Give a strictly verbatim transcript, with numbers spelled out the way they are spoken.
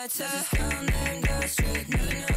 lights. Let's just go and then go straight. No, no.